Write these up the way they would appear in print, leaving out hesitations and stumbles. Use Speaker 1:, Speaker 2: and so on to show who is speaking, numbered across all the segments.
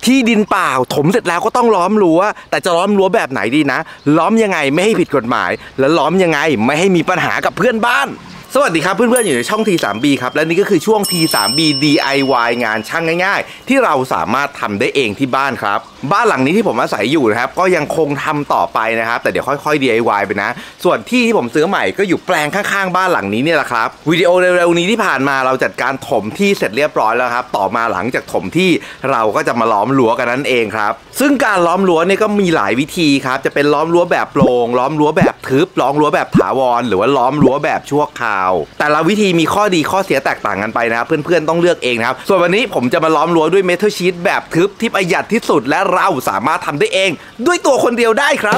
Speaker 1: ที่ดินเปล่าถมเสร็จแล้วก็ต้องล้อมรั้วแต่จะล้อมรั้วแบบไหนดีนะล้อมยังไงไม่ให้ผิดกฎหมายและล้อมยังไงไม่ให้มีปัญหากับเพื่อนบ้านสวัสดีครับเพื่อนๆอยู่ในช่อง T3B ครับและนี่ก็คือช่วง T3B DIY งานช่างง่ายๆที่เราสามารถทำได้เองที่บ้านครับบ้านหลังนี้ที่ผมอาศัยอยู่นะครับก็ยังคงทำต่อไปนะครับแต่เดี๋ยวค่อยๆ DIY ไปนะส่วนที่ผมซื้อใหม่ก็อยู่แปลงข้างๆบ้านหลังนี้เนี่ยแหละครับวิดีโอเร็วๆนี้ที่ผ่านมาเราจัดการถมที่เสร็จเรียบร้อยแล้วครับต่อมาหลังจากถมที่เราก็จะมาล้อมรั้วกันนั่นเองครับซึ่งการล้อมรั้วเนี่ยก็มีหลายวิธีครับจะเป็นล้อมรั้วแบบโปร่งล้อมรั้วแบบทึบล้อมรั้วแบบถาวรหรือว่าล้อมรั้วแบบชั่วคราวแต่ละวิธีมีข้อดีข้อเสียแตกต่างกันไปนะครับเพื่อนๆต้องเลือกเองนะครับส่วนวันนี้ผมจะมาล้อมรั้วด้วยเมทัลชีทแบบทึบที่ประหยัดที่สุดและเราสามารถทำได้เองด้วยตัวคนเดียวได้ครับ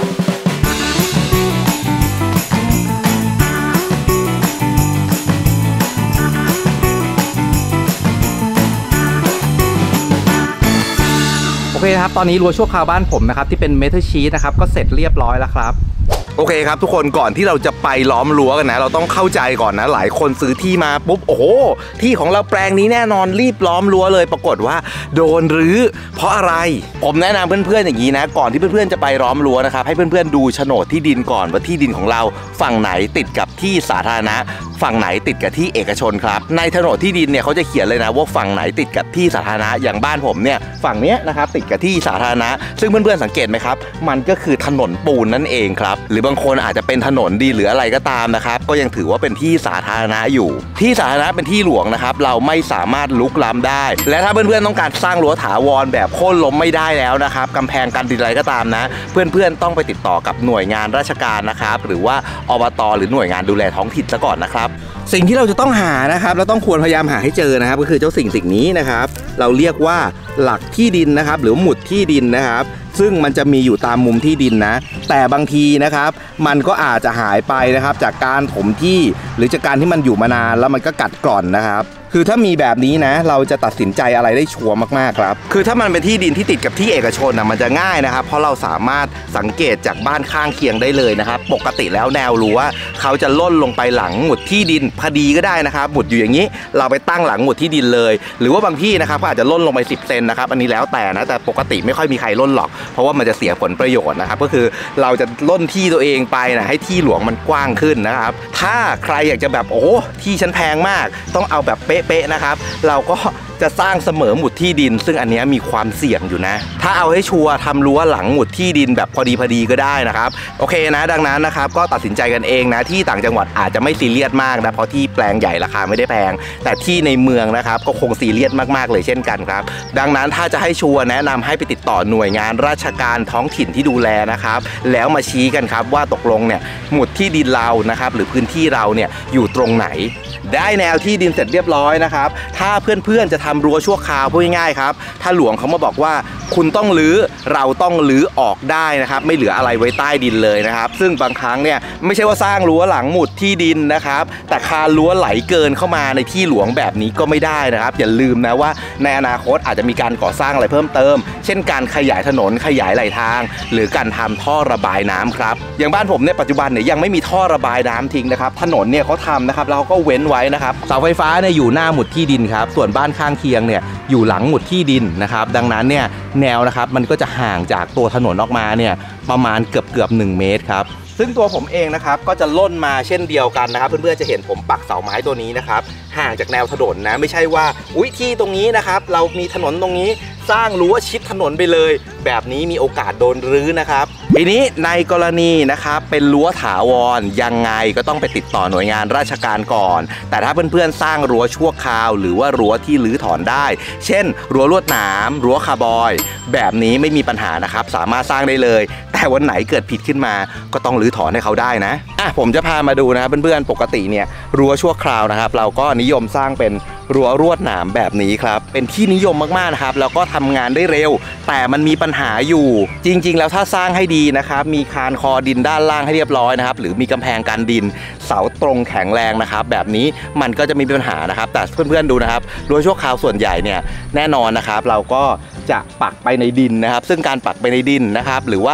Speaker 1: โอเคครับตอนนี้รั้วชั่วคราวบ้านผมนะครับที่เป็นเมทัลชีทนะครับก็เสร็จเรียบร้อยแล้วครับโอเคครับทุกคนก่อนที่เราจะไปล้อมรั้วกันนะเราต้องเข้าใจก่อนนะหลายคนซื้อที่มาปุ๊บโอ้โหที่ของเราแปลงนี้แน่นอนรีบล้อมรั้วเลยปรากฏว่าโดนรื้อเพราะอะไรผมแนะนำเพื่อนๆอย่างนี้นะก่อนที่เพื่อนๆจะไปล้อมรั้วนะครับให้เพื่อนๆดูโฉนดที่ดินก่อนว่าที่ดินของเราฝั่งไหนติดกับที่สาธารณะฝั่งไหนติดกับที่เอกชนครับในโฉนดที่ดินเนี่ยเขาจะเขียนเลยนะว่าฝั่งไหนติดกับที่สาธารณะอย่างบ้านผมเนี่ยฝั่งเนี้ยนะครับติดกับที่สาธารณะซึ่งเพื่อนๆสังเกตไหมครับมันก็คือถนนปูนนั่นเองครับหรือบางคนอาจจะเป็นถนนดีหรืออะไรก็ตามนะครับก็ยังถือว่าเป็นที่สาธารณะอยู่ที่สาธารณะเป็นที่หลวงนะครับเราไม่สามารถลุกล้ำได้และถ้าเพื่อนๆต้องการสร้างรั้วถาวรแบบโค่นล้มไม่ได้แล้วนะครับกำแพงกันดินอะไรก็ตามนะเพื่อนๆต้องไปติดต่อกับหน่วยงานราชการนะครับหรือว่าอบต.หรือหน่วยงานดูแลท้องถิ่นซะก่อนนะครับสิ่งที่เราจะต้องหานะครับเราต้องควรพยายามหาให้เจอนะครับก็คือเจ้าสิ่งนี้นะครับเราเรียกว่าหลักที่ดินนะครับหรือหมุดที่ดินนะครับซึ่งมันจะมีอยู่ตามมุมที่ดินนะแต่บางทีนะครับมันก็อาจจะหายไปนะครับจากการถมที่หรือจากการที่มันอยู่มานานแล้วมันก็กัดกร่อนนะครับคือถ้ามีแบบนี้นะเราจะตัดสินใจอะไรได้ชัวร์มากๆครับคือถ้ามันเป็นที่ดินที่ติดกับที่เอกชนนะมันจะง่ายนะครับเพราะเราสามารถสังเกตจากบ้านข้างเคียงได้เลยนะครับปกติแล้วแนวรั้วเขาจะล่นลงไปหลังหมุดที่ดินพอดีก็ได้นะครับหมุดอยู่อย่างนี้เราไปตั้งหลังหมุดที่ดินเลยหรือว่าบางที่นะครับก็อาจจะล่นลงไป10 เซนนะครับอันนี้แล้วแต่นะแต่ปกติไม่ค่อยมีใครล่นหรอกเพราะว่ามันจะเสียผลประโยชน์นะครับก็คือเราจะล่นที่ตัวเองไปนะให้ที่หลวงมันกว้างขึ้นนะครับถ้าใครอยากจะแบบโอ้ที่ฉันแพงมากต้องเอาแบบเป๊ะๆนะครับเราก็จะสร้างเสมอหมุดที่ดินซึ่งอันนี้มีความเสี่ยงอยู่นะถ้าเอาให้ชัวร์ทำรั้วหลังหมุดที่ดินแบบพอดีก็ได้นะครับโอเคนะดังนั้นนะครับก็ตัดสินใจกันเองนะที่ต่างจังหวัดอาจจะไม่ซีเรียสมากนะเพราะที่แปลงใหญ่ราคาไม่ได้แพงแต่ที่ในเมืองนะครับก็คงซีเรียสมากๆเลยเช่นกันครับดังนั้นถ้าจะให้ชัวร์แนะนำให้ไปติดต่อหน่วยงานราชการท้องถิ่นที่ดูแลนะครับแล้วมาชี้กันครับว่าตกลงเนี่ยหมุดที่ดินเรานะครับหรือพื้นที่เราเนี่ยอยู่ตรงไหนได้แนวที่ดินเสร็จเรียบร้อยนะครับถ้าเพื่อนๆจะทำรั้วชั่วคราวพูดง่ายๆครับถ้าหลวงเขามาบอกว่าคุณต้องรื้อเราต้องรื้อออกได้นะครับไม่เหลืออะไรไว้ใต้ดินเลยนะครับซึ่งบางครั้งเนี่ยไม่ใช่ว่าสร้างรั้วหลังหมุดที่ดินนะครับแต่คานรั้วไหลเกินเข้ามาในที่หลวงแบบนี้ก็ไม่ได้นะครับอย่าลืมนะว่าในอนาคตอาจจะมีการก่อสร้างอะไรเพิ่มเติมเช่นการขยายถนนขยายไหลทางหรือการทำท่อระบายน้ำครับอย่างบ้านผมในปัจจุบันเนี่ยยังไม่มีท่อระบายน้ำทิ้งนะครับถนนเนี่ยเขาทำนะครับแล้วเขาก็เว้นไว้นะครับเสาไฟฟ้าเนี่ยอยู่หน้าหมุดที่ดินครับส่วนบ้านข้างเคียงเนี่ยอยู่หลังหมุดที่ดินนะครับดังนั้นเนี่ยแนวนะครับมันก็จะห่างจากตัวถนนออกมาเนี่ยประมาณเกือบ1 เมตรครับซึ่งตัวผมเองนะครับก็จะล่นมาเช่นเดียวกันนะครับเพื่อนๆจะเห็นผมปักเสาไม้ตัวนี้นะครับห่างจากแนวถนนนะไม่ใช่ว่าที่ตรงนี้นะครับเรามีถนนตรงนี้สร้างรั้วชิดถนนไปเลยแบบนี้มีโอกาสโดนรื้อนะครับทีนี้ในกรณีนะครับเป็นรั้วถาวรยังไงก็ต้องไปติดต่อหน่วยงานราชการก่อนแต่ถ้าเพื่อนๆสร้างรั้วชั่วคราวหรือว่ารั้วที่รื้อถอนได้เช่นรั้วลวดหนามรั้วคาร์บอยแบบนี้ไม่มีปัญหานะครับสามารถสร้างได้เลยแต่วันไหนเกิดผิดขึ้นมาก็ต้องรื้อถอนให้เขาได้นะผมจะพามาดูนะครับเพื่อนๆปกติเนี่ยรั้วชั่วคราวนะครับเราก็นิยมสร้างเป็นรั้วลวดหนามแบบนี้ครับเป็นที่นิยมมากๆนะครับแล้วก็ทำงานได้เร็วแต่มันมีปัญหาอยู่จริงๆแล้วถ้าสร้างให้ดีนะครับมีคานคอดินด้านล่างให้เรียบร้อยนะครับหรือมีกำแพงกันดินเสาตรงแข็งแรงนะครับแบบนี้มันก็จะมีปัญหานะครับแต่เพื่อนๆดูนะครับรั้วชั่วคราวส่วนใหญ่เนี่ยแน่นอนนะครับเราก็จะปักไปในดินนะครับซึ่งการปักไปในดินนะครับหรือว่าจะ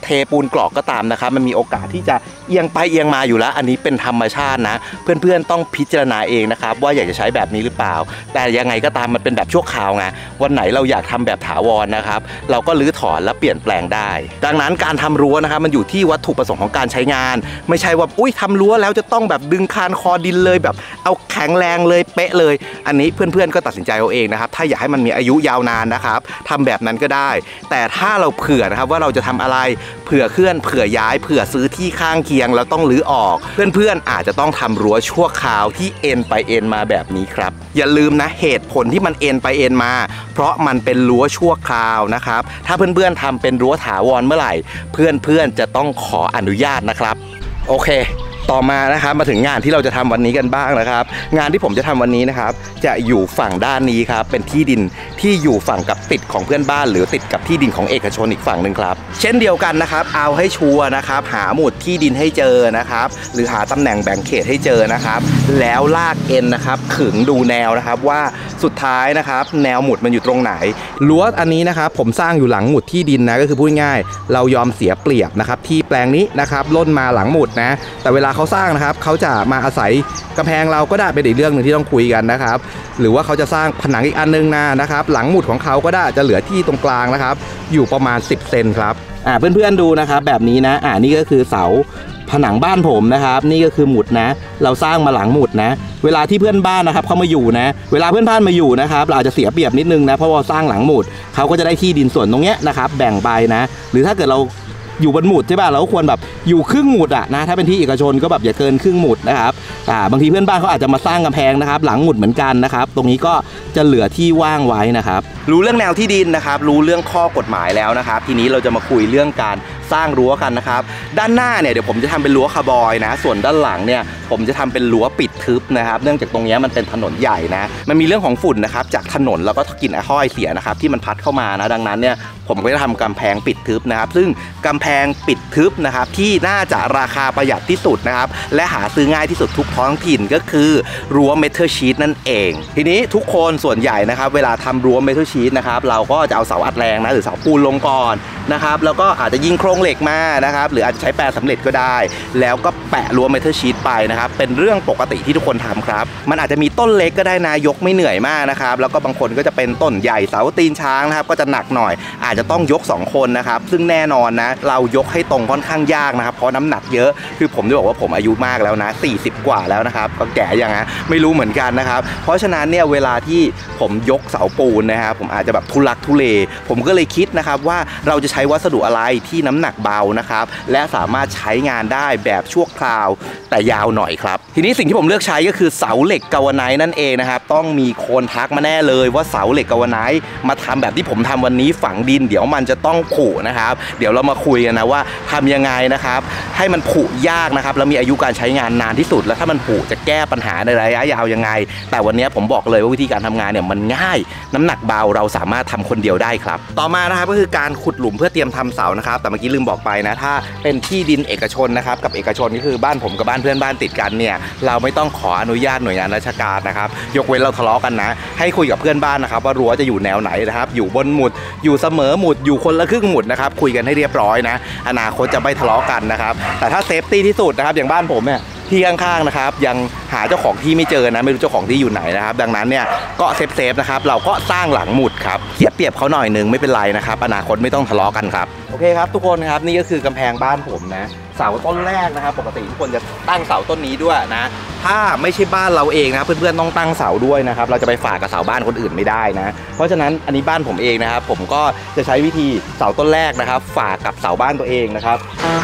Speaker 1: เทปูนกรอกก็ตามนะครับมันมีโอกาสที่จะเอียงไปเอียงมาอยู่แล้วอันนี้เป็นธรรมชาตินะเพื่อนๆต้องพิจารณาเองนะครับว่าอยากจะใช้แบบนี้หรือเปล่าแต่ยังไงก็ตามมันเป็นแบบชั่วคราวไงวันไหนเราอยากทำแบบถาวรนะครับเราก็รื้อถอนและเปลี่ยนแปลงได้ดังนั้นการทำรั้วนะครับมันอยู่ที่วัตถุประสงค์ของการใช้งานไม่ใช่ว่าอุ้ยทำรั้วแล้วจะต้องแบบดึงคานคอดินเลยแบบเอาแข็งแรงเลยเป๊ะเลยอันนี้เพื่อนๆก็ตัดสินใจเอาเองนะครับถ้าอยากให้มันมีอายุยาวนานนะครับทำแบบนั้นก็ได้แต่ถ้าเราเผื่อนะครับว่าเราจะทำอะไรเผื่อเคลื่อนเผื่อย้ายเผื่อซื้อที่ข้างเคียงแล้วต้องรื้อออกเพื่อนๆอาจจะต้องทำรั้วชั่วคราวที่เอ็นไปเอ็นมาแบบนี้ครับอย่าลืมนะเหตุผลที่มันเอ็นไปเอ็นมาเพราะมันเป็นรั้วชั่วคราวนะครับถ้าเพื่อนๆทำเป็นรั้วถาวรเมื่อไหร่เพื่อนๆจะต้องขออนุญาตนะครับโอเคต่อมานะครับมาถึงงานที่เราจะทำวันนี้กันบ้างนะครับงานที่ผมจะทำวันนี้นะครับจะอยู่ฝั่งด้านนี้ครับเป็นที่ดินที่อยู่ฝั่งกับติดของเพื่อนบ้านหรือติดกับที่ดินของเอกชนอีกฝั่งหนึ่งครับเช่นเดียวกันนะครับเอาให้ชัวร์นะครับหาหมุดที่ดินให้เจอนะครับหรือหาตำแหน่งแบ่งเขตให้เจอนะครับแล้วลากเอ็นนะครับขึงดูแนวนะครับว่าสุดท้ายนะครับแนวหมุดมันอยู่ตรงไหนรั้วอันนี้นะครับผมสร้างอยู่หลังหมุดที่ดินนะก็คือพูดง่ายเรายอมเสียเปรียบนะครับที่แปลงนี้นะครับล่นมาหลังหมุดนะแต่เวลาเขาสร้างนะครับเขาจะมาอาศัยกำแพงเราก็ได้เป็นอีกเรื่องหนึ่งที่ต้องคุยกันนะครับหรือว่าเขาจะสร้างผนังอีกอันนึงนะครับหลังหมุดของเขาก็ได้จะเหลือที่ตรงกลางนะครับอยู่ประมาณ10 เซนครับเพื่อนๆดูนะครับแบบนี้นะนี่ก็คือเสาผนังบ้านผมนะครับนี่ก็คือหมุดนะเราสร้างมาหลังหมุดนะเวลาที่เพื่อนบ้านนะครับเขามาอยู่นะเวลาเพื่อนบ้านมาอยู่นะครับเราอาจจะเสียเปรียบนิดนึงนะเพราะว่าสร้างหลังหมุดเขาก็จะได้ที่ดินส่วนตรงเนี้ยนะครับแบ่งไปนะหรือถ้าเกิดเราอยู่บนหมุดใช่ป่ะเราควรแบบอยู่ครึ่งหมุดนะถ้าเป็นที่เอกชนก็แบบอย่าเกินครึ่งหมุดนะครับบางทีเพื่อนบ้านเขาอาจจะมาสร้างกำแพงนะครับหลังหมุดเหมือนกันนะครับตรงนี้ก็จะเหลือที่ว่างไว้นะครับรู้เรื่องแนวที่ดินนะครับรู้เรื่องข้อกฎหมายแล้วนะครับทีนี้เราจะมาคุยเรื่องการสร้างรั้วกันนะครับด้านหน้าเนี่ยเดี๋ยวผมจะทำเป็นรั้วคาร์บอยนะส่วนด้านหลังเนี่ยผมจะทำเป็นรั้วปิดทึบนะครับเนื่องจากตรงนี้มันเป็นถนนใหญ่นะมันมีเรื่องของฝุ่นนะครับจากถนนแล้วก็กลิ่นไอห้อยเสียนะครับที่มันพัดเข้ามานะดังนั้นเนี่ยผมก็จะทำกำแพงปิดทึบนะครับซึ่งกำแพงปิดทึบนะครับที่น่าจะราคาประหยัดที่สุดนะครับและหาซื้อง่ายที่สุดทุกท้องถิ่นก็คือรั้วเมทัลชีทนั่นเองทีนี้ทุกคนส่วนใหญ่นะครับเวลาทำรั้วเมทัลชีทนะครับเราก็จะเอาเสาอัดแรงนะหรือเสาปูนลงก่อนนะครับแล้วก็อาจจะยิงโครงเหล็กมานะครับหรืออาจจะใช้แปรสำเร็จก็ได้แล้วก็แปะรั้วเมทัลชีทไปนะครับเป็นเรื่องปกติที่ทุกคนทำครับมันอาจจะมีต้นเล็กก็ได้นะยกไม่เหนื่อยมากนะครับแล้วก็บางคนก็จะเป็นต้นใหญ่เสาตีนช้างนะครับก็จะหนักหน่อยอาจจะต้องยก2 คนนะครับซึ่งแน่นอนนะเรายกให้ตรงค่อนข้างยากนะครับเพราะน้ำหนักเยอะคือผมจะบอกว่าผมอายุมากแล้วนะ40 กว่าแล้วนะครับก็แก่ยังไงไม่รู้เหมือนกันนะครับเพราะฉะนั้นเนี่ยเวลาที่ผมยกเสาปูนนะครับผมอาจจะแบบทุลักทุเลผมก็เลยคิดนะครับว่าเราจะใช้วัสดุอะไรที่น้ำหนักเบานะครับและสามารถใช้งานได้แบบชั่วคราวแต่ยาวหน่อยครับทีนี้สิ่งที่ผมเลือกใช้ก็คือเสาเหล็กกาวาไนท์นั่นเองนะครับต้องมีคนทักมาแน่เลยว่าเสาเหล็กกาวาไนท์มาทำแบบที่ผมทำวันนี้ฝังดินเดี๋ยวมันจะต้องผุนะครับเดี๋ยวเรามาคุยกันนะว่าทำยังไงนะครับให้มันผุยากนะครับแล้วมีอายุการใช้งานนานที่สุดแล้วถ้ามันผุจะแก้ปัญหาในระยะยาวยังไงแต่วันนี้ผมบอกเลยว่าวิธีการทำงานเนี่ยมันง่ายน้ำหนักเบาเราสามารถทำคนเดียวได้ครับต่อมานะครับก็คือการขุดหลุมเพื่อเตรียมทำเสานะครับแต่เมื่อกี้ลืมบอกไปนะถ้าเป็นที่ดินเอกชนนะครับกับเอกชนก็คือบ้านผมกับบ้านเพื่อนบ้านติดกันเนี่ยเราไม่ต้องขออนุญาตหน่วยงานราชการนะครับยกเว้นเราทะเลาะกันนะให้คุยกับเพื่อนบ้านนะครับว่ารั้วจะอยู่แนวไหนนะครับอยู่บนหมุดอยู่เสมอหมุดอยู่คนละครึ่งหมุดนะครับคุยกันให้เรียบร้อยนะอนาคตจะไม่ทะเลาะกันนะครับแต่ถ้าเซฟตี้ที่สุดนะครับอย่างบ้านผมเนี่ยที่ข้างๆนะครับยังหาเจ้าของที่ไม่เจอนะไม่รู้เจ้าของที่อยู่ไหนนะครับดังนั้นเนี่ยก็เซฟนะครับเราก็สร้างหลังหมุดครับเสียเปรียบเขาหน่อยนึงไม่เป็นไรนะครับอนาคตไม่ต้องทะเลาะกันครับโอเคครับทุกคนครับนี่ก็คือกำแพงบ้านผมนะเสาต้นแรกนะครับปกติทุกคนจะตั้งเสาต้นนี้ด้วยนะถ้าไม่ใช่บ้านเราเองนะเพื่อนๆต้องตั้งเสาด้วยนะครับเราจะไปฝากกับเสาบ้านคนอื่นไม่ได้นะเพราะฉะนั้นอันนี้บ้านผมเองนะครับผมก็จะใช้วิธีเสาต้นแรกนะครับฝากกับเสาบ้านตัวเองนะครับ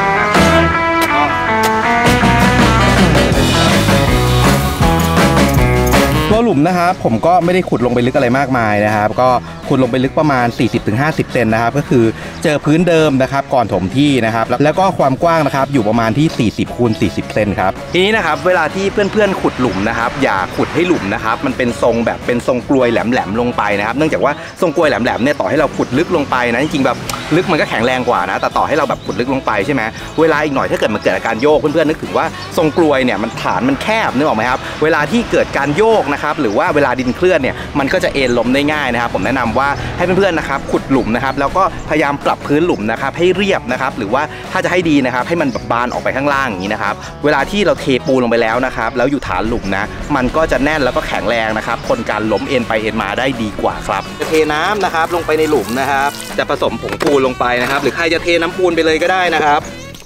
Speaker 1: ตัวหลุมนะครับผมก็ไม่ได้ขุดลงไปลึกอะไรมากมายนะครับก็ขุดลงไปลึกประมาณ 40-50 เซนนะครับก็คือเจอพื้นเดิมนะครับก่อนถมที่นะครับแล้วก็ความกว้างนะครับอยู่ประมาณที่40x40 เซนครับทีนี้นะครับเวลาที่เพื่อนๆขุดหลุมนะครับอย่าขุดให้หลุมนะครับมันเป็นทรงแบบเป็นทรงกลวยแหลมๆลงไปนะครับเนื่องจากว่าทรงกลวยแหลมๆเนี่ยต่อให้เราขุดลึกลงไปนะจริงๆแบบลึกมันก็แข็งแรงกว่านะแต่ต่อให้เราแบบขุดลึกลงไปใช่ไหมเวลาอีกหน่อยถ้าเกิดมันเกิดอาการโยกเพื่อนๆนึกถึงว่าทรงกลวยเนี่ยมันฐานมันแคบนึกออกไหมครับเวลาที่เกิดการโยกนะครับหรือว่าเวลาดินเคลื่อนเนี่ยมันก็จะเอ็นล้มได้ง่ายนะครับผมแนะนำว่าให้เพื่อนๆนะครับขุดหลุมนะครับแล้วก็พยายามปรับพื้นหลุมนะครับให้เรียบนะครับหรือว่าถ้าจะให้ดีนะครับให้มันบานออกไปข้างล่างอย่างนี้นะครับเวลาที่เราเทปูนลงไปแล้วนะครับแล้วอยู่ฐานหลุมนะมันก็จะแน่นแล้วก็แข็งแรงนะครับทนการล้มเอ็นไปเอ็นมาได้ดีกว่าครับจะเทน้ำนะครับลงไปในหลุมนะครับจะผสมผงปูนลงไปนะครับหรือใครจะเทน้ำปูนไปเลยก็ได้นะครับ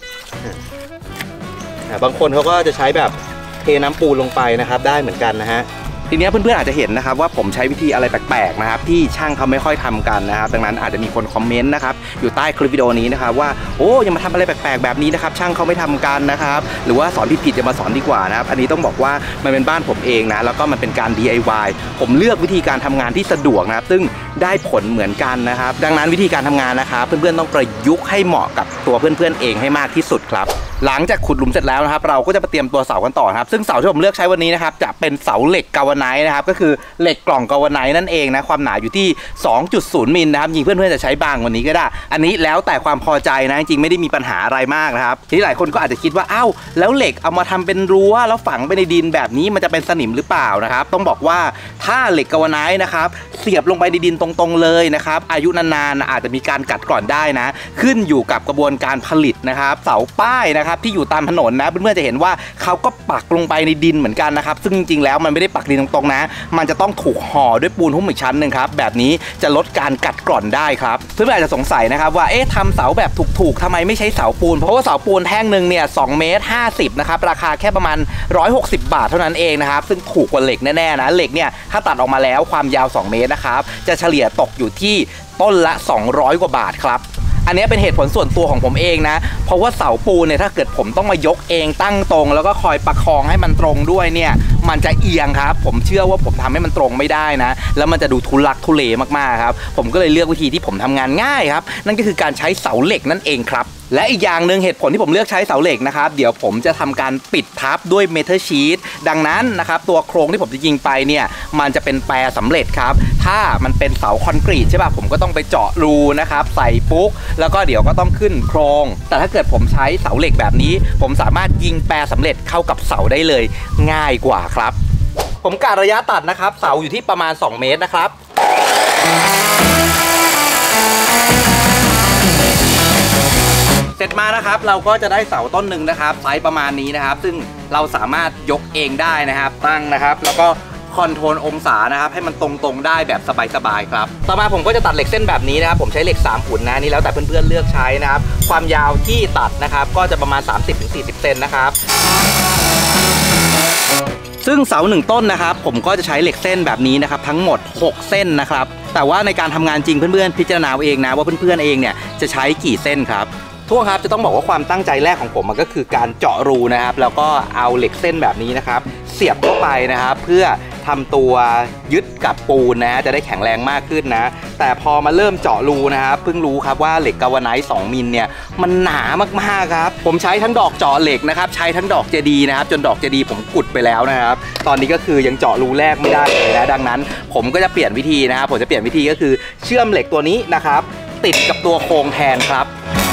Speaker 1: บางคนเขาก็จะใช้แบบเทน้ำปูนลงไปนะครับได้เหมือนกันนะฮะทีนี้เพื่อนๆอาจจะเห็นนะครับว่าผมใช้วิธีอะไรแปลกๆนะครับที่ช่างเขาไม่ค่อยทำกันนะครับดังนั้นอาจจะมีคนคอมเมนต์นะครับอยู่ใต้คลิปวิดีโอนี้นะครับว่าโอ้ยังมาทำอะไรแปลกๆแบบนี้นะครับช่างเขาไม่ทำกันนะครับหรือว่าสอนผิดๆจะมาสอนดีกว่านะครับอันนี้ต้องบอกว่ามันเป็นบ้านผมเองนะแล้วก็มันเป็นการ DIY ผมเลือกวิธีการทำงานที่สะดวกนะครับซึ่งได้ผลเหมือนกันนะครับดังนั้นวิธีการทำงานนะครับเพื่อนๆต้องประยุกต์ให้เหมาะกับตัวเพื่อนๆเองให้มากที่สุดครับหลังจากขุดหลุมเสร็จแล้วนะครับเราก็จะไปเตรียมตัวเสากันต่อครับซึ่งเสาที่ผมเลือกใช้วันนี้นะครับจะเป็นเสาเหล็กกาวไนท์นะครับก็คือเหล็กกล่องกาวไนท์นั่นเองนะความหนาอยู่ที่ 2.0 มิลนะครับจริงเพื่อนๆจะใช้บางกว่านี้ก็ได้อันนี้แล้วแต่ความพอใจนะจริงไม่ได้มีปัญหาอะไรมากนะครับทีนี้หลายคนก็อาจจะคิดว่าอ้าวแล้วเหล็กเอามาทำเป็นรั้วแล้วฝังไปในดินแบบนี้มันจะเป็นสนิมหรือเปล่านะครับต้องบอกว่าถ้าเหล็กกาวไนท์นะครับเสียบลงไปในดินตรงๆเลยนะครับอายุนานๆอาจจะมีการกัดกร่อนได้นะขึ้นอยู่กับกระบวนการผลิตนะครับเสาป้ายนะครับที่อยู่ตามถนนนะเพื่อนๆจะเห็นว่าเขาก็ปักลงไปในดินเหมือนกันนะครับซึ่งจริงๆแล้วมันไม่ได้ปักดินตรงๆนะมันจะต้องถูกห่อด้วยปูนหุ้มอีกชั้นหนึ่งครับแบบนี้จะลดการกัดกร่อนได้ครับเพื่อนๆอาจจะสงสัยนะครับว่าทำเสาแบบถูกๆทำไมไม่ใช้เสาปูนเพราะว่าเสาปูนแท่งหนึ่งเนี่ย2 เมตร 50นะครับราคาแค่ประมาณ160 บาทเท่านั้นเองนะครับซึ่งถูกกว่าเหล็กแน่ๆนะเหล็กเนี่ยถ้าตัดออกมาแล้วความยาว2 เมตรนะครับจะเฉลี่ยตกอยู่ที่ต้นละ200 กว่าบาทครับอันนี้เป็นเหตุผลส่วนตัวของผมเองนะเพราะว่าเสาปูนเนี่ยถ้าเกิดผมต้องมายกเองตั้งตรงแล้วก็คอยประคองให้มันตรงด้วยเนี่ยมันจะเอียงครับผมเชื่อว่าผมทำให้มันตรงไม่ได้นะแล้วมันจะดูทุลักทุเลมากๆครับผมก็เลยเลือกวิธีที่ผมทำงานง่ายครับนั่นก็คือการใช้เสาเหล็กนั่นเองครับและอีกอย่างหนึ่งเหตุผลที่ผมเลือกใช้เสาเหล็กนะครับเดี๋ยวผมจะทำการปิดทับด้วยเมทัลชีทดังนั้นนะครับตัวโครงที่ผมจะยิงไปเนี่ยมันจะเป็นแปรสำเร็จครับถ้ามันเป็นเสาคอนกรีตใช่ป่ะผมก็ต้องไปเจาะรูนะครับใส่ปุ๊กแล้วก็เดี๋ยวก็ต้องขึ้นโครงแต่ถ้าเกิดผมใช้เสาเหล็กแบบนี้ผมสามารถยิงแปรสำเร็จเข้ากับเสาได้เลยง่ายกว่าครับผมกะระยะตัดนะครับเสาอยู่ที่ประมาณ2 เมตรนะครับเสร็จมานะครับเราก็จะได้เสาต้นหนึ่งนะครับไซส์ประมาณนี้นะครับซึ่งเราสามารถยกเองได้นะครับตั้งนะครับแล้วก็คอนโทรลองศานะครับให้มันตรงๆได้แบบสบายๆครับต่อมาผมก็จะตัดเหล็กเส้นแบบนี้นะครับผมใช้เหล็ก3 หุ่นนะนี่แล้วแต่เพื่อนๆเลือกใช้นะครับความยาวที่ตัดนะครับก็จะประมาณ 30-40 เซนนะครับซึ่งเสา1 ต้นนะครับผมก็จะใช้เหล็กเส้นแบบนี้นะครับทั้งหมด6 เส้นนะครับแต่ว่าในการทำงานจริงเพื่อนๆพิจารณาเองนะว่าเพื่อนๆเองเนี่ยจะใช้กี่เส้นครับทั่วครับจะต้องบอกว่าความตั้งใจแรกของผมมันก็คือการเจาะรูนะครับแล้วก็เอาเหล็กเส้นแบบนี้นะครับเสียบเข้าไปนะครับเพื่อทำตัวยึดกับปูนนะจะได้แข็งแรงมากขึ้นนะแต่พอมาเริ่มเจาะรูนะครับเพิ่งรู้ครับว่าเหล็กกาวไนท์2 มิลเนี่ยมันหนามากๆครับผมใช้ทั้งดอกเจาะเหล็กนะครับใช้ทั้งดอกเจดีนะครับจนดอกเจดีผมกุดไปแล้วนะครับตอนนี้ก็คือยังเจาะรูแรกไม่ได้เลยนะดังนั้นผมก็จะเปลี่ยนวิธีนะครับผมจะเปลี่ยนวิธีก็คือเชื่อมเหล็กตัวนี้นะครับติดกับตัวโครงแทนครับ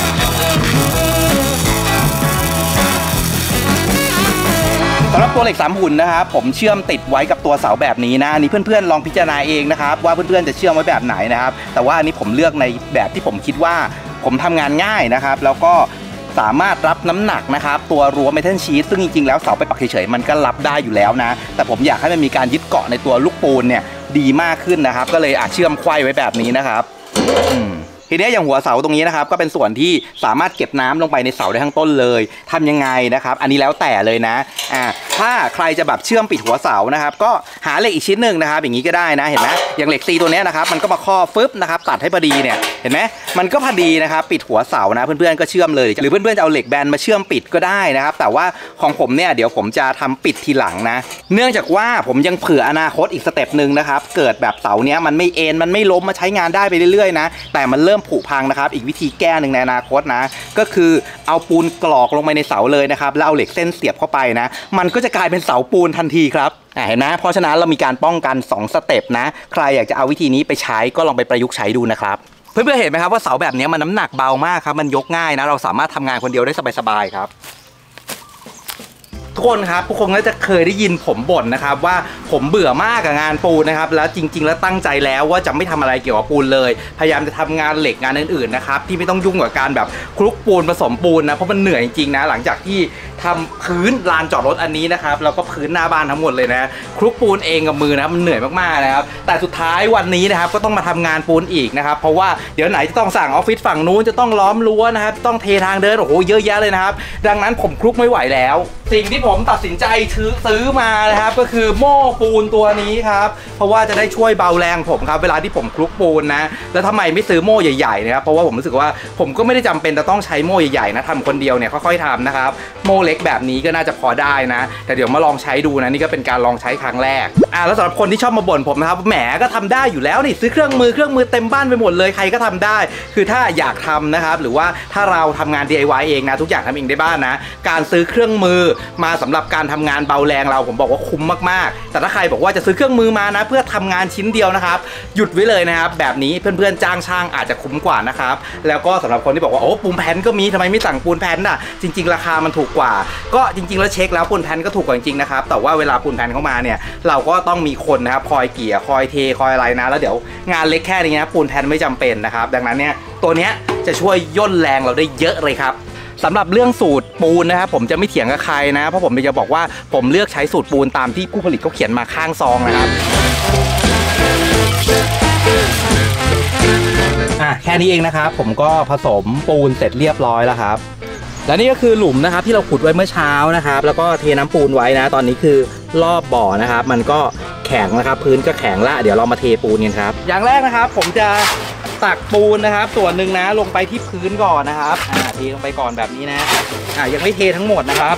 Speaker 1: สำหรับตัวเหล็ก3 หุ่นนะครับผมเชื่อมติดไว้กับตัวเสาแบบนี้นะอันนี้เพื่อนๆลองพิจารณาเองนะครับว่าเพื่อนๆจะเชื่อมไว้แบบไหนนะครับแต่ว่าอันนี้ผมเลือกในแบบที่ผมคิดว่าผมทำงานง่ายนะครับแล้วก็สามารถรับน้ำหนักนะครับตัวรั้วเมทัลชีทซึ่งจริงๆแล้วเสาไปปักเฉยๆมันก็รับได้อยู่แล้วนะแต่ผมอยากให้มันมีการยึดเกาะในตัวลูกปูนเนี่ยดีมากขึ้นนะครับก็เลยเชื่อมไขว้ไว้แบบนี้นะครับทีนี้อย่างหัวเสาตรงนี้นะครับก็เป็นส่วนที่สามารถเก็บน้ำลงไปในเสาได้ทั้งต้นเลยทำยังไงนะครับอันนี้แล้วแต่เลยนะถ้าใครจะแบบเชื่อมปิดหัวเสานะครับก็หาเหล็กอีกชิ้นหนึ่งนะครับอย่างนี้ก็ได้นะเห็นไหมอย่างเหล็กซีตัวนี้นะครับมันก็มาข้อฟึบนะครับตัดให้พอดีเนี่ยเห็นไหมมันก็พอดีนะครับปิดหัวเสานะเพื่อนๆก็เชื่อมเลยหรือเพื่อนๆจะเอาเหล็กแบนมาเชื่อมปิดก็ได้นะครับแต่ว่าของผมเนี่ยเดี๋ยวผมจะทำปิดทีหลังนะเนื่องจากว่าผมยังเผื่ออนาคตอีกสเต็ปหนึ่งนะครับเกิดแบบเสาเนี้ยมันไม่เอ็นมันไม่ล้มมาใช้งานได้ไปเรื่อยๆนะแต่มันเริ่มผุพังนะครับอีกวิธีแก้หนึ่งในอนาคตนะก็คือเอาปูนกรอกลงไปในเสาเลยนะครับแล้วเอาเหล็กเส้นเสียบเข้าไปนะมันก็จะกลายเป็นเสาปูนทันทีครับเห็นไหมเพราะฉะนั้นเรามีการป้องกัน2 สเต็ปนะใครอยากจะเอาวิธีนี้ไปใช้ก็ลองไปประยุกต์ใช้ดูนะครับเพื่อนๆเห็นไหมครับว่าเสาแบบนี้มันน้ำหนักเบามากครับมันยกง่ายนะเราสามารถทำงานคนเดียวได้สบายๆครับทุกคนครับทุกคนก็จะเคยได้ยินผมบ่นนะครับว่าผมเบื่อมากกับงานปูนนะครับแล้วจริงๆแล้วตั้งใจแล้วว่าจะไม่ทำอะไรเกี่ยวกับปูนเลยพยายามจะทำงานเหล็กงานอื่นๆนะครับที่ไม่ต้องยุ่งกับการแบบคลุกปูนผสมปูนนะเพราะมันเหนื่อยจริงๆนะหลังจากที่ทำพื้นลานจอดรถอันนี้นะครับแล้วก็พื้นหน้าบ้านทั้งหมดเลยนะคลุกปูนเองกับมือนะมันเหนื่อยมากๆนะครับแต่สุดท้ายวันนี้นะครับก็ต้องมาทำงานปูนอีกนะครับเพราะว่าเดี๋ยวไหนจะต้องสั่งออฟฟิศฝั่งนู้นจะต้องล้อมรั้วนะครับต้องเททางเดินโอ้โหเยอะแยะเลยนะครับดังนั้นผมคลุกไม่ไหวแล้วสิ่งที่ผมตัดสินใจซื้อมานะครับก็คือหม้อปูนตัวนี้ครับเพราะว่าจะได้ช่วยเบาแรงผมครับเวลาที่ผมคลุกปูนนะแล้วทำไมไม่ซื้อหม้อใหญ่ๆนะครับเพราะว่าผมรู้สึกว่าผมก็ไม่ได้จำเป็นจะต้องใช้หม้อใหญ่ๆนะทำคนเดียวเนี่ยค่อยๆทำนะครับหม้อเล็กแบบนี้ก็น่าจะพอได้นะแต่เดี๋ยวมาลองใช้ดูนะนี่ก็เป็นการลองใช้ครั้งแรกแล้วสำหรับคนที่ชอบมาบ่นผมนะครับแหมก็ทำได้อยู่แล้วนี่ซื้อเครื่องมือเต็มบ้านไปหมดเลยใครก็ทำได้คือถ้าอยากทำนะครับหรือว่าถ้าเราทำงาน DIY เองนะทุกอย่างทำเองได้บ้านนะการซื้อเครื่องมือมาสำหรับการทำงานเบาแรงเราผมบอกว่าคุ้มมากๆแต่ถ้าใครบอกว่าจะซื้อเครื่องมือมานะเพื่อทำงานชิ้นเดียวนะครับหยุดไว้เลยนะครับแบบนี้เพื่อนๆจ้างช่างอาจจะคุ้มกว่านะครับแล้วก็สำหรับคนที่บอกว่าโอ้ปูนแผ่นก็มีทำไมไม่สั่งปูนแผ่นน่ะจริงๆราคามันถูกกว่าก็จริงๆแล้วเช็คแล้วปูนแผ่นก็ถูกกว่าจริงๆนะครับแต่ว่าเวลาปูนแผ่นเข้ามาเนี่ยเราก็ต้องมีคนนะครับคอยเกี่ยคอยเทคอยอะไรนะแล้วเดี๋ยวงานเล็กแค่นี้นะปูนแผ่นไม่จำเป็นนะครับดังนั้นเนี่ยตัวเนี้ยจะช่วยย่นแรงเราได้เยอะเลยครับสำหรับเรื่องสูตรปูนนะครับผมจะไม่เถียงกับใครนะเพราะผมจะบอกว่าผมเลือกใช้สูตรปูนตามที่ผู้ผลิตเขาเขียนมาข้างซองนะครับแค่นี้เองนะครับผมก็ผสมปูนเสร็จเรียบร้อยแล้วครับและนี่ก็คือหลุมนะครับที่เราขุดไว้เมื่อเช้านะครับแล้วก็เทน้ำปูนไว้นะตอนนี้คือรอบบ่อนะครับมันก็แข็งนะครับพื้นก็แข็งละเดี๋ยวเรามาเทปูนกันครับอย่างแรกนะครับผมจะตักปูนนะครับส่วนหนึ่งนะลงไปที่พื้นก่อนนะครับเทลงไปก่อนแบบนี้นะยังไม่เททั้งหมดนะครับ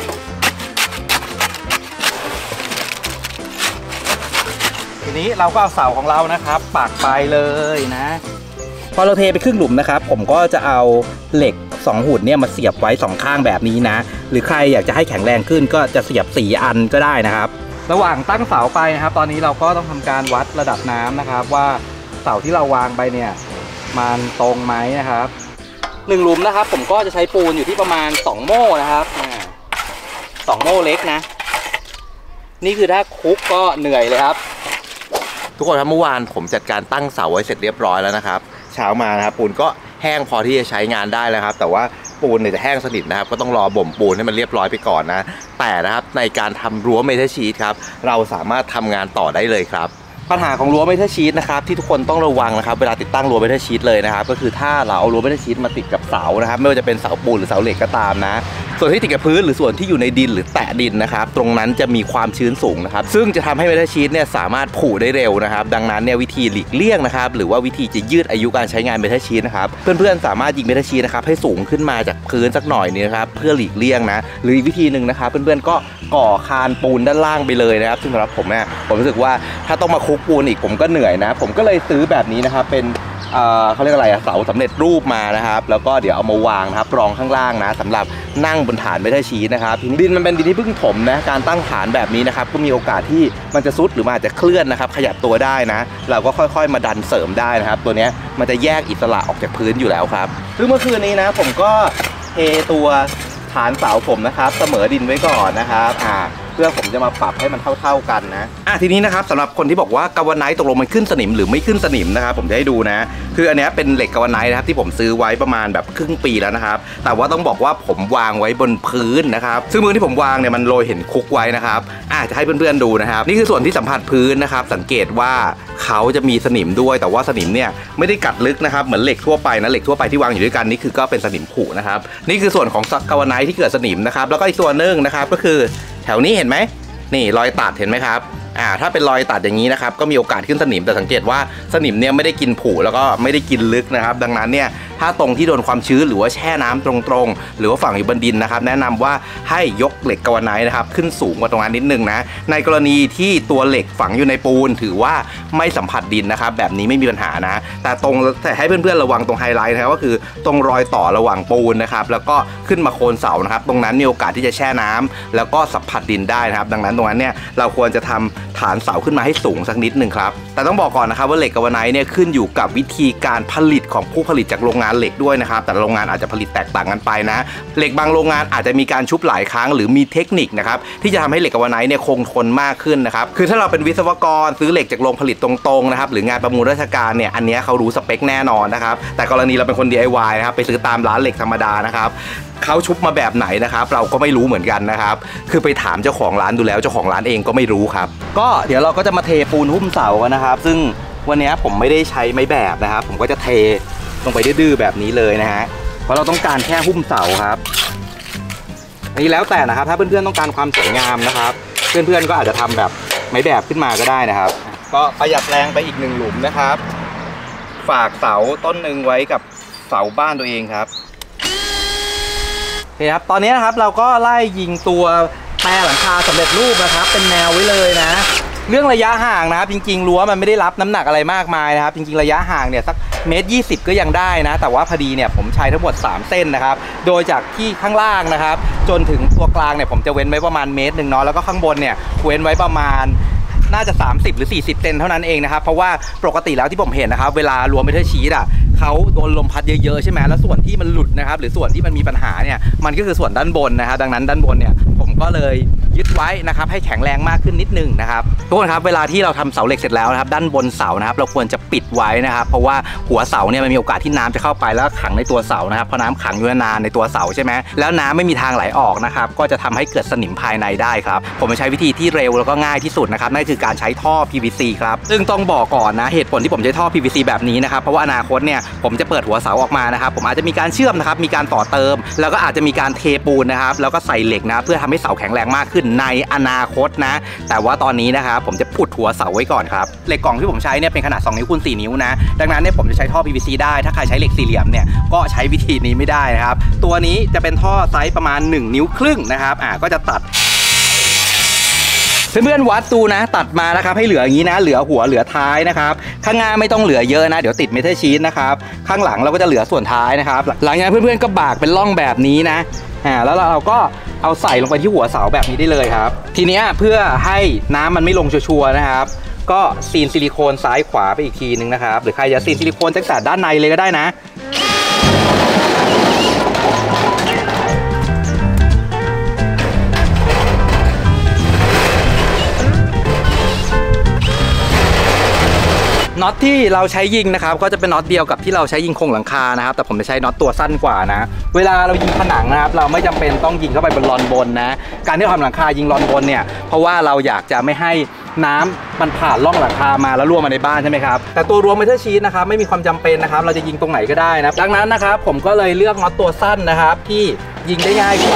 Speaker 1: ทีนี้เราก็เอาเสาของเรานะครับปักไปเลยนะพอเราเทไปครึ่งหลุมนะครับผมก็จะเอาเหล็ก2หุ่นเนี่ยมาเสียบไว้2ข้างแบบนี้นะหรือใครอยากจะให้แข็งแรงขึ้นก็จะเสียบ4อันก็ได้นะครับระหว่างตั้งเสาไปนะครับตอนนี้เราก็ต้องทำการวัดระดับน้ำนะครับว่าเสาที่เราวางไปเนี่ยมันตรงไหมนะครับ1หลุมนะครับผมก็จะใช้ปูนอยู่ที่ประมาณ2โม่นะครับ2โม่เล็กนะนี่คือถ้าคุกก็เหนื่อยเลยครับทุกคนครับเมื่อวานผมจัดการตั้งเสาไว้เสร็จเรียบร้อยแล้วนะครับเช้ามานะครับปูนก็แห้งพอที่จะใช้งานได้แล้วครับแต่ว่าปูนเนี่ยจะแห้งสนิทนะครับก็ต้องรอบ่มปูนให้มันเรียบร้อยไปก่อนนะแต่นะครับในการทำรั้วเมทัลชีทครับเราสามารถทำงานต่อได้เลยครับปัญหาของรั้วเมทัลชีทนะครับที่ทุกคนต้องระวังนะครับเวลาติดตั้งรั้วเมทัลชีทเลยนะครับก็คือถ้าเราเอารั้วเมทัลชีทมาติดกับเสานะครับไม่ว่าจะเป็นเสาปูนหรือเสาเหล็กก็ตามนะส่วนที่ติดกับพื้นหรือส่วนที่อยู่ในดินหรือแตะดินนะครับตรงนั้นจะมีความชื้นสูงนะครับซึ่งจะทำให้เมทัลชีทเนี่ยสามารถผุได้เร็วนะครับดังนั้นเนี่ยวิธีหลีกเลี่ยงนะครับหรือว่าวิธีจะยืดอายุการใช้งานเมทัลชีทนะครับเพื่อนๆสามารถยิงเมทัลชีทนะครับให้สูงขึ้นมาจากพื้นสักหน่อยนึงนะครับเพื่อหลีกเลี่ยงนะหรือวิธีหนึ่งนะครับเพื่อนๆก็ก่อคานปูนด้านล่างไปเลยนะครับซึ่งสำหรับผมเนี่ยผมรู้สึกว่าถ้าต้องมาคลุกปูนอีกผมก็เหนื่อยนะผมก็เลยซื้อแบบนี้นะครับเป็นเขาเรียกอะไรเสาสำเร็จรูปมานะครับแล้วก็เดี๋ยวเอามาวางนะครับรองข้างล่างนะสำหรับนั่งบนฐานเมทัลชีทนะครับดินมันเป็นดินที่เพิ่งถมนะการตั้งฐานแบบนี้นะครับก็มีโอกาสที่มันจะซุดหรือมันอาจจะเคลื่อนนะครับขยับตัวได้นะเราก็ค่อยๆมาดันเสริมได้นะครับตัวนี้มันจะแยกอิสระออกจากพื้นอยู่แล้วครับซึ่งเมื่อคืนนี้นะผมก็เทตัวฐานเสาผมนะครับเสมอดินไว้ก่อนนะครับเพื่อผมจะมาปรับให้มันเท่ากันนะทีนี้นะครับสำหรับคนที่บอกว่ากาวาไนท์ตกลงมันขึ้นสนิมหรือไม่ขึ้นสนิมนะครับผมจะให้ดูนะคืออันนี้เป็นเหล็กกาวาไนท์นะครับที่ผมซื้อไว้ประมาณแบบครึ่งปีแล้วนะครับแต่ว่าต้องบอกว่าผมวางไว้บนพื้นนะครับซึ่งมือที่ผมวางเนี่ยมันโรยเห็นคุกไว้นะครับจะให้เพื่อนๆดูนะครับนี่คือส่วนที่สัมผัสพื้นนะครับสังเกตว่าเขาจะมีสนิมด้วยแต่ว่าสนิมเนี่ยไม่ได้กัดลึกนะครับเหมือนเหล็กทั่วไปนะเหล็กทั่วไปที่วางอยู่ด้วยกันนี่คือก็เป็นสนิมผุนะครับนี่คือส่วนของกาวาไนท์ที่เกิดสนิมนะครับแล้วก็อีกส่วนนึงนะครับก็คือแถวนี้เห็นไหมนี่รอยตัดเห็นไหมครับถ้าเป็นรอยตัดอย่างนี้นะครับก็มีโอกาสขึ้นสนิมแต่สังเกตว่าสนิมเนี่ยไม่ได้กินผุแล้วก็ไม่ได้กินลึกนะครับดังนั้นเนี่ยถ้าตรงที่โดนความชื้นหรือว่าแช่น้ำตรงๆหรือว่าฝังอยู่บนดินนะครับแนะนำว่าให้ยกเหล็กกาวาไนท์นะครับขึ้นสูงกว่าตรงนั้นนิดนึงนะในกรณีที่ตัวเหล็กฝังอยู่ในปูนถือว่าไม่สัมผัสดินนะครับแบบนี้ไม่มีปัญหานะแต่ให้เพื่อนๆระวังตรงไฮไลท์นะครับก็คือตรงรอยต่อระหว่างปูนนะครับแล้วก็ขึ้นมาโคนเสานะครับตรงนั้นมีโอกาสที่จะแช่น้ำแล้วก็สัมผัสดินได้นะครับดังนั้นตรงนั้นเนี่ยเราควรจะทำฐานเสาขึ้นมาให้สูงสักนิดหนึ่งครับแต่ต้องบอกก่อนนะครับว่าเหล็กกาวาไนท์เนี่ยขึ้นอยู่กับวิธีการผลิตของผู้ผลิตจากโรงงานเหล็กด้วยนะครับแต่โรงงานอาจจะผลิตแตกต่างกันไปนะเหล็กบางโรงงานอาจจะมีการชุบหลายครั้งหรือมีเทคนิคนะครับที่จะทำให้เหล็กกาวาไนท์เนี่ยคงทนมากขึ้นนะครับคือถ้าเราเป็นวิศวกรซื้อเหล็กจากโรงผลิตตรงๆนะครับหรืองานประมูลราชการเนี่ยอันนี้เขารู้สเปคแน่นอนนะครับแต่กรณีเราเป็นคน DIY นะครับไปซื้อตามร้านเหล็กธรรมดานะครับเขาชุบมาแบบไหนนะครับเราก็ไม่รู้เหมือนกันนะครับคือไปถามเจ้าของร้านดูแล้วเจ้าของร้านเองก็ไม่รู้ครับก็เดี๋ยวเราก็จะมาเทปูนหุ้มเสากันนะครับซึ่งวันนี้ผมไม่ได้ใช้ไม้แบบนะครับผมก็จะเทลงไปดื้อๆแบบนี้เลยนะฮะเพราะเราต้องการแค่หุ้มเสาครับนี่แล้วแต่นะครับถ้าเพื่อนๆต้องการความสวยงามนะครับเพื่อนๆก็อาจจะทำแบบไม้แบบขึ้นมาก็ได้นะครับก็ประหยัดแรงไปอีก1หลุมนะครับฝากเสาต้นหนึ่งไว้กับเสาบ้านตัวเองครับโอเคครับตอนนี้นะครับเราก็ไล่ยิงตัวแปรหลังคาสำเร็จรูปนะครับเป็นแนวไว้เลยนะเรื่องระยะห่างนะครับจริงๆรั้วมันไม่ได้รับน้ำหนักอะไรมากมายนะครับจริงๆระยะห่างเนี่ยสัก1.20 ก็ยังได้นะแต่ว่าพอดีเนี่ยผมใช้ทั้งหมด3เส้นนะครับโดยจากที่ข้างล่างนะครับจนถึงตัวกลางเนี่ยผมจะเว้นไว้ประมาณ1 เมตรเนาะแล้วก็ข้างบนเนี่ยเว้นไว้ประมาณน่าจะ30หรือ40เซนเท่านั้นเองนะครับเพราะว่าปกติแล้วที่ผมเห็นนะครับเวลารั้วเมทัลชีทอ่ะเขาโดนลมพัดเยอะๆใช่ไหมแล้วส่วนที่มันหลุดนะครับหรือส่วนที่มันมีปัญหาเนี่ยมันก็คือส่วนด้านบนนะครับดังนั้นด้านบนเนี่ยผมก็เลยยึดไว้นะครับให้แข็งแรงมากขึ้นนิดนึงนะครับทุกคนครับเวลาที่เราทำเสาเหล็กเสร็จแล้วนะครับด้านบนเสานะครับเราควรจะปิดไว้นะครับเพราะว่าหัวเสาเนี่ยมันมีโอกาสที่น้ำจะเข้าไปแล้วขังในตัวเสานะครับพอน้ำขังอยู่นานในตัวเสาใช่ไหมแล้วน้ำไม่มีทางไหลออกนะครับก็จะทำให้เกิดสนิมภายในได้ครับผมใช้วิธีที่เร็วแล้วก็ง่ายที่สุดนะครับนั่นคือการใช้ท่อ PVC ครับซึ่งต้องบอกก่อนนะเหตุผลที่ผมใช้ท่อ PVC แบบนี้นะครับเพราะว่าอนาคตเนี่ยผมจะเปิดหัวเสาออกมานะครับผมอาจจะมีการเชื่อมนะครับมีการต่อเติมแล้วก็อาจจะมีการเทปูนนะครับแล้วก็ใส่เหล็กนะเพื่อทำให้เสาแข็งแรงมากขึ้นในอนาคตนะแต่ว่าตอนนี้นะครับผมจะอุดหัวเสาไว้ก่อนครับเหล็กกล่องที่ผมใช้เนี่ยเป็นขนาด2 นิ้วคูณ4 นิ้วนะดังนั้นเนี่ยผมจะใช้ท่อ PVC ได้ถ้าใครใช้เหล็กสี่เหลี่ยมเนี่ยก็ใช้วิธีนี้ไม่ได้นะครับตัวนี้จะเป็นท่อไซส์ประมาณ1 นิ้วครึ่งนะครับก็จะตัดเพื่อนๆวัดดูนะตัดมานะครับให้เหลืออย่างนี้นะเหลือหัวเหลือท้ายนะครับข้างหน้าไม่ต้องเหลือเยอะนะเดี๋ยวติดเมทัลชีทนะครับข้างหลังเราก็จะเหลือส่วนท้ายนะครับหลังจากนั้นเพื่อนๆก็บากเป็นร่องแบบนี้นะแล้วเราก็เอาใส่ลงไปที่หัวเสาแบบนี้ได้เลยครับทีนี้เพื่อให้น้ำมันไม่ลงชัวร์ๆนะครับก็ซีนซิลิโคนซ้ายขวาไปอีกทีนึงนะครับหรือใครจะซีนซิลิโคนตั้งแต่ด้านในเลยก็ได้นะน็อตที่เราใช้ยิงนะครับก็จะเป็นน็อตเดียวกับที่เราใช้ยิงโครงหลังคานะครับแต่ผมจะใช้น็อตตัวสั้นกว่านะเวลาเรายิงผนังนะครับเราไม่จำเป็นต้องยิงเข้าไปบนรอนบนนะการที่เราทำหลังคายิงรอนบนเนี่ยเพราะว่าเราอยากจะไม่ให้น้ำมันผ่านร่องหลังคามาแล้วรั่วมาในบ้านใช่ไหมครับแต่ตัวรั้วเมทัลชีทนะครับไม่มีความจำเป็นนะครับเราจะยิงตรงไหนก็ได้นะดังนั้นนะครับผมก็เลยเลือกน็อตตัวสั้นนะครับที่ยิงได้ง่ายกว่า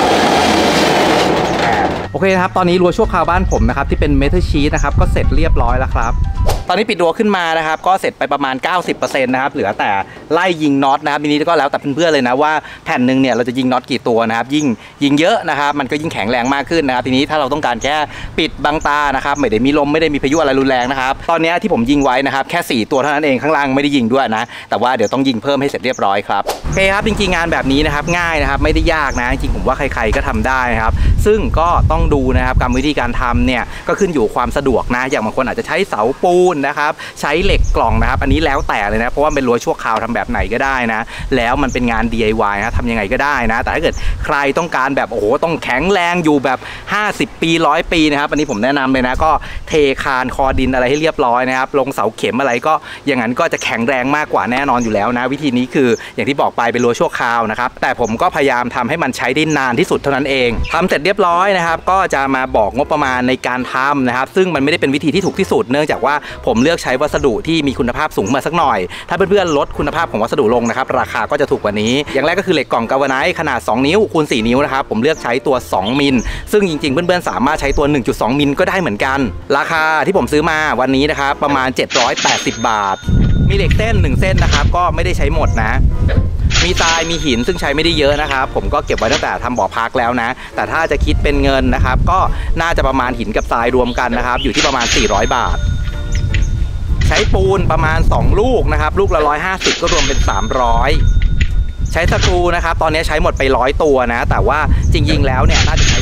Speaker 1: โอเคครับตอนนี้รั้วชั่วคราวบ้านผมนะครับที่เป็นเมทัลชีทนะครับก็เสร็จเรียบร้อยแล้วครับตอนนี้ปิดรั้วขึ้นมานะครับก็เสร็จไปประมาณ 90% นะครับเหลือแต่ไล่ยิงน็อตนะครับทีนี้ก็แล้วแต่เพื่อนๆเลยนะว่าแผ่นหนึ่งเนี่ยเราจะยิงน็อตกี่ตัวนะครับยิ่งยิงเยอะนะครับมันก็ยิ่งแข็งแรงมากขึ้นนะครับทีนี้ถ้าเราต้องการแค่ปิดบังตานะครับไม่ได้มีลมไม่ได้มีพายุอะไรรุนแรงนะครับตอนนี้ที่ผมยิงไว้นะครับแค่4ตัวเท่านั้นเองข้างล่างไม่ได้ยิงด้วยนะแต่ว่าเดี๋ยวต้องยิงเพิ่มให้เสร็จเรียบร้อยครับโอเคครับจริงๆงานแบบนี้นะครับง่ายนะครับไม่ได้ยากนะจริงๆผมว่าใครๆก็ทำได้นะครับซึ่งก็ต้องดูนะครับกรรมวิธีการทำเนี่ยก็ขึ้นอยู่ความสะดวกนะอย่างบางคนอาจจะใช้เสาปูนนะครับใช้เหล็กกล่องนะครับอันนี้แล้วแต่เลยนะเพราะว่าเป็นรั้วชั่วคราวทำแบบไหนก็ได้นะแล้วมันเป็นงาน DIY นะทำยังไงก็ได้นะแต่ถ้าเกิดใครต้องการแบบโอ้โหต้องแข็งแรงอยู่แบบ50 ปี100 ปีนะครับอันนี้ผมแนะนำเลยนะก็เทคานคอดินอะไรให้เรียบร้อยนะครับลงเสาเข็มอะไรก็อย่างนั้นก็จะแข็งแรงมากกว่าแน่นอนอยู่แล้วนะวิธีนี้คืออย่างที่บอกไปเป็นรั้วชั่วคราวนะครับแต่ผมก็พยายามทำให้มันใช้ได้นานที่สุดเท่านั้นเองทำเสร็จเรียบร้อยนะครับก็จะมาบอกงบประมาณในการทำนะครับซึ่งมันไม่ได้เป็นวิธีที่ถูกที่สุดเนื่องจากว่าผมเลือกใช้วัสดุที่มีคุณภาพสูงมาสักหน่อยถ้าเพื่อนๆลดคุณภาพของวัสดุลงนะครับราคาก็จะถูกกว่านี้อย่างแรกก็คือเหล็กกล่องกาวาไนท์ขนาด2 นิ้วคูณ4 นิ้วนะครับผมเลือกใช้ตัว2 มิลซึ่งจริงๆเพื่อนๆสามารถใช้ตัว 1.2 มิลก็ได้เหมือนกันราคาที่ผมซื้อมาวันนี้นะครับประมาณ780 บาทมีเหล็กเส้น1 เส้นนะครับก็ไม่ได้ใช้หมดนะมีทรายมีหินซึ่งใช้ไม่ได้เยอะนะครับผมก็เก็บไว้ตั้งแต่ทำบ่อพักแล้วนะแต่ถ้าจะคิดเป็นเงินนะครับก็น่าจะประมาณหินกับทรายรวมกันนะครับอยู่ที่ประมาณ400 บาทใช้ปูนประมาณ2 ลูกนะครับลูกละ150ก็รวมเป็น300ใช้สกรูนะครับตอนนี้ใช้หมดไป100 ตัวนะแต่ว่าจริงๆแล้วเนี่ยน่าจะใช้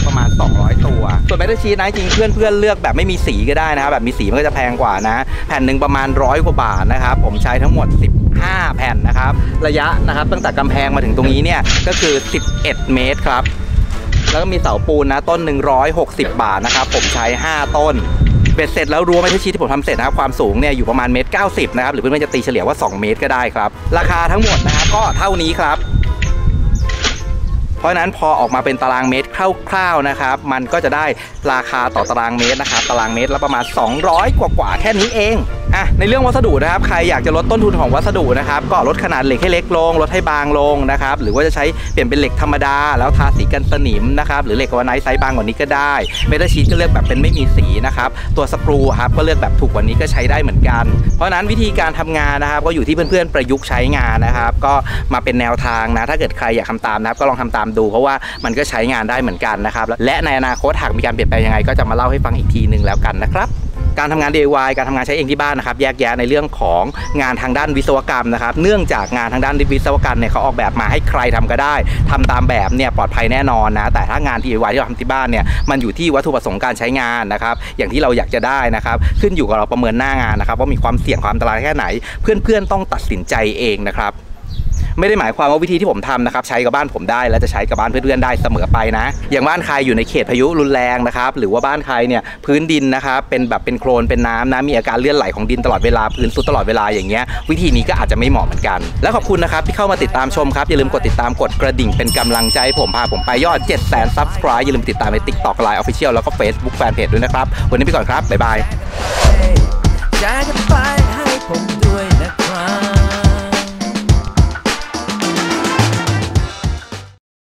Speaker 1: ประมาณ200ตัวส่วนเมทัลชีทนะจริงเพื่อนเลือกแบบไม่มีสีก็ได้นะครับแบบมีสีมันก็จะแพงกว่านะแผ่นหนึ่งประมาณ100 กว่าบาทนะครับผมใช้ทั้งหมด15 แผ่นนะครับระยะนะครับตั้งแต่กำแพงมาถึงตรงนี้เนี่ยก็คือ11 เมตรครับแล้วก็มีเสาปูนนะต้น160 บาทนะครับผมใช้5 ต้นเบ็ดเสร็จแล้วรั้วเมทัลชีทที่ผมทำเสร็จนะครับความสูงเนี่ยอยู่ประมาณ1.90 นะครับหรือเพื่อนๆจะตีเฉลี่ยว่า2 เมตรก็ได้ครับราคาทั้งหมดนะครับก็เท่านี้ครับเพราะฉะนั้นพอออกมาเป็นตารางเมตรคร่าวๆนะครับมันก็จะได้ราคาต่อตารางเมตรนะครับตารางเมตรละประมาณ200 กว่าแค่นี้เองในเรื่องวัสดุนะครับใครอยากจะลดต้นทุนของวัสดุนะครับก็ลดขนาดเหล็กให้เล็กลงลดให้บางลงนะครับหรือว่าจะใช้เปลี่ยนเป็นเหล็กธรรมดาแล้วทาสีกันสนิมนะครับหรือเหล็กวาไนท์ไซส์บางกว่านี้ก็ได้เมทัลชีทก็เลือกแบบเป็นไม่มีสีนะครับตัวสกรูครับก็เลือกแบบถูกกว่านี้ก็ใช้ได้เหมือนกันเพราะนั้นวิธีการทำงานนะครับก็อยู่ที่เพื่อนๆประยุกต์ใช้งานนะครับก็มาเป็นแนวทางนะถ้าเกิดใครอยากทำตามนะครับก็ลองทำตามดูเพราะว่ามันก็ใช้งานได้เหมือนกันนะครับและในอนาคตหากมีการเปลี่ยนแปลงยังไงก็จะมาเล่าให้ฟังอีกทีนึงแล้วกันนะครับการทำงาน DIY การทำงานใช้เองที่บ้านนะครับแยกแยะในเรื่องของงานทางด้านวิศวกรรมนะครับเนื่องจากงานทางด้านวิศวกรรมเนี่ยเขาออกแบบมาให้ใครทำก็ได้ทำตามแบบเนี่ยปลอดภัยแน่นอนนะแต่ถ้างาน DIY ที่เราทำที่บ้านเนี่ยมันอยู่ที่วัตถุประสงค์การใช้งานนะครับอย่างที่เราอยากจะได้นะครับขึ้นอยู่กับเราประเมินหน้างานนะครับว่ามีความเสี่ยงความอันตรายแค่ไหนเพื่อนๆต้องตัดสินใจเองนะครับไม่ได้หมายความว่าวิธีที่ผมทำนะครับใช้กับบ้านผมได้และจะใช้กับบ้านเพื่อนๆได้เสมอไปนะอย่างบ้านใครอยู่ในเขตพายุรุนแรงนะครับหรือว่าบ้านใครเนี่ยพื้นดินนะครับเป็นโคลนเป็นน้ำนะมีอาการเลื่อนไหลของดินตลอดเวลาพื้นซุดตลอดเวลาอย่างเงี้ยวิธีนี้ก็อาจจะไม่เหมาะเหมือนกันและขอบคุณนะครับที่เข้ามาติดตามชมครับอย่าลืมกดติดตามกดกระดิ่งเป็นกำลังใจผมพาผมไปยอด 700,000 Subscribe อย่าลืมติดตามใน TikTok Line Official แล้วก็ Facebook Fanpage ด้วยนะครับวันนี้ไปก่อนครับบ๊ายบาย